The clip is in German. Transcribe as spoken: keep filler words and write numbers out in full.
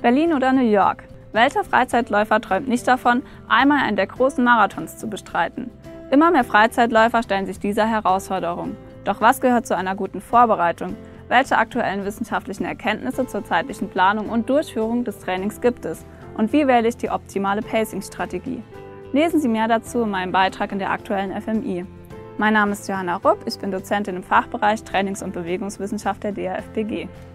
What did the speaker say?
Berlin oder New York? Welcher Freizeitläufer träumt nicht davon, einmal einen der großen Marathons zu bestreiten? Immer mehr Freizeitläufer stellen sich dieser Herausforderung. Doch was gehört zu einer guten Vorbereitung? Welche aktuellen wissenschaftlichen Erkenntnisse zur zeitlichen Planung und Durchführung des Trainings gibt es? Und wie wähle ich die optimale Pacing-Strategie? Lesen Sie mehr dazu in meinem Beitrag in der aktuellen F M I. Mein Name ist Johanna Rupp, ich bin Dozentin im Fachbereich Trainings- und Bewegungswissenschaft der D A F B G.